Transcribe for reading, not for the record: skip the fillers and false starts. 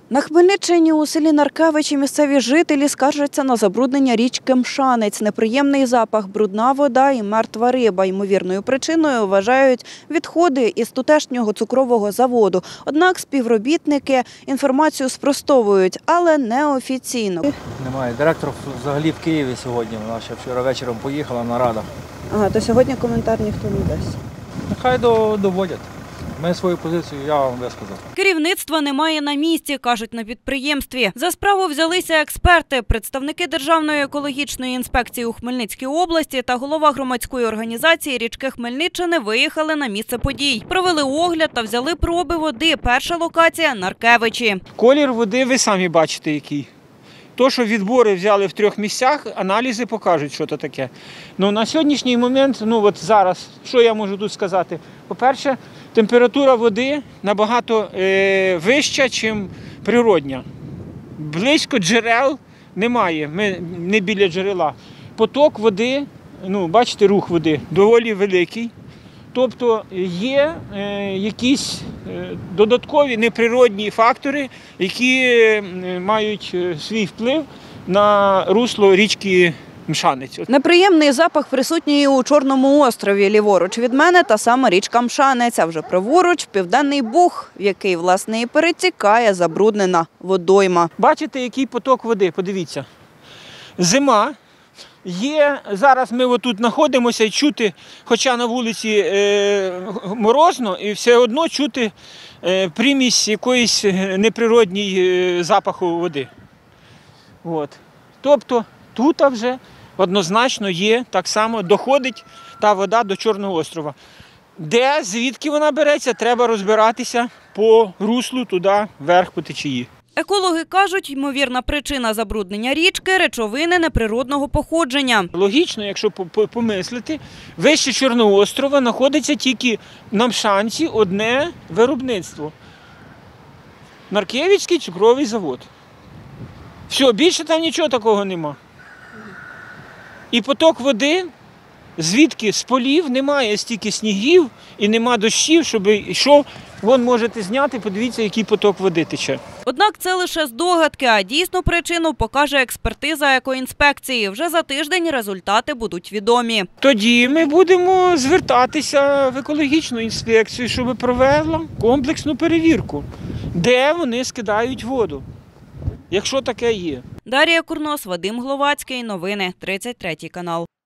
На Хмельниччині у селі Наркевичі місцеві жителі скаржаться на забруднення річки Мшанець. Неприємний запах, брудна вода і мертва риба. Ймовірною причиною вважають відходи із тутешнього цукрового заводу. Однак співробітники інформацію спростовують, але неофіційно. Немає. Директор взагалі в Києві сьогодні. Вона ще вчора вечором поїхала на радах. То сьогодні коментар ніхто не дасть. Нехай доводять. Ми свою позицію, я вам висказав. Керівництва немає на місці, кажуть на підприємстві. За справу взялися експерти, представники Державної екологічної інспекції у Хмельницькій області та голова громадської організації «Річки Хмельниччини» виїхали на місце подій. Провели огляд та взяли проби води. Перша локація – Наркевичі. Колір води ви самі бачите який. То, що відбори взяли в 3 місцях, аналізи покажуть, що це таке. На сьогоднішній момент, от зараз, що я можу тут сказати? По-перше, температура води набагато вища, ніж природня. Близько джерел немає, ми не біля джерела. Поток води, бачите, рух води доволі великий. Тобто є якісь додаткові неприродні фактори, які мають свій вплив на русло річки Мшанець. Неприємний запах присутній у Чорному острові. Ліворуч від мене та сама річка Мшанець, а вже праворуч – Південний Буг, в який, власне, і перетікає забруднена водойма. Бачите, який поток води, подивіться. Зима. Зараз ми отут знаходимося і чути, хоча на вулиці морозно, і все одно чути примість якоїсь неприродній запаху води. Тобто тут вже однозначно є, так само доходить та вода до Чорного острова. Звідки вона береться, треба розбиратися по руслу туди, вверх по течії. Екологи кажуть, ймовірна причина забруднення річки – речовини неприродного походження. Логічно, якщо помислити, вище Чорного острова знаходиться тільки на Мшанці одне виробництво – Наркевичський цукровий завод. Все, більше там нічого такого нема. І поток води, звідки з полів немає стільки снігів і нема дощів, щоб йшов. Вон можете зняти, подивіться, який поток води тече. Однак це лише здогадки, а дійсну причину покаже експертиза екоінспекції. Вже за тиждень результати будуть відомі. Тоді ми будемо звертатися в екологічну інспекцію, щоб провела комплексну перевірку, де вони скидають воду, якщо таке є. Дар'я Курнос, Вадим Гловацький. Новини 33 канал.